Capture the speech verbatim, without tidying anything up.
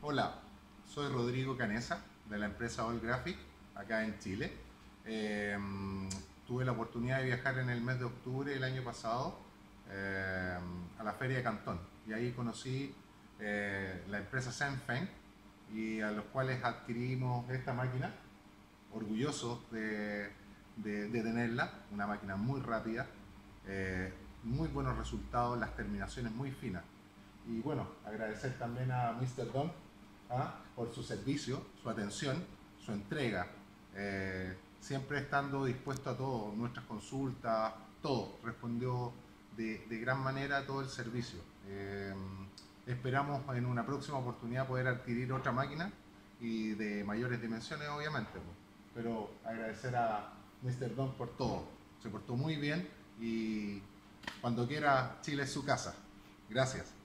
Hola, soy Rodrigo Canesa de la empresa All Graphic acá en Chile. Eh, tuve la oportunidad de viajar en el mes de octubre del año pasado eh, a la Feria de Cantón y ahí conocí eh, la empresa Zenfeng y a los cuales adquirimos esta máquina, orgullosos de, de, de tenerla, una máquina muy rápida, eh, muy buenos resultados, las terminaciones muy finas. Y bueno, agradecer también a míster Don ¿ah? por su servicio, su atención, su entrega, eh, siempre estando dispuesto a todo, nuestras consultas, todo, respondió de, de gran manera a todo el servicio. Eh, esperamos en una próxima oportunidad poder adquirir otra máquina y de mayores dimensiones obviamente, pero agradecer a míster Don por todo, se portó muy bien y cuando quiera Chile es su casa. Gracias.